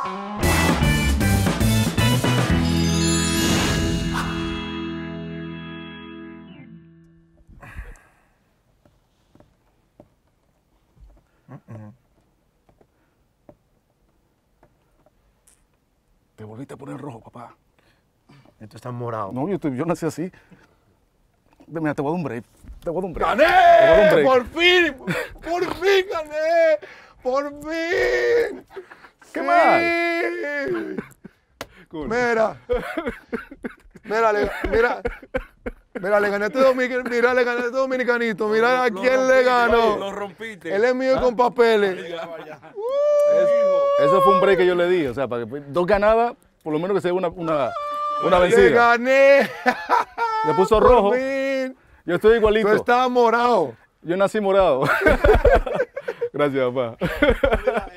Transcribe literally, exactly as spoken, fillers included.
Te volviste a poner rojo, papá. Esto está morado. No, yo, estoy- yo nací así. Mira, te voy a dar un break. Te voy a dar un break. ¡Gané! Te voy a dar un break. ¡Por fin! ¡Por fin gané! ¡Por fin! ¿Qué Sí. mal? Cool. Mira. Mira, le, mira. Mira, le gané a este dominicanito. Mira, le gané a este dominicanito. Mira a quién le ganó. Lo rompiste. Él es mío con papeles. Eso fue un break que yo le di. O sea, para que dos ganadas, por lo menos que se dé una, una, una Le vencida. gané. Le puso Por rojo. fin. Yo estoy igualito. Tú estabas morado. Yo nací morado. Gracias, papá.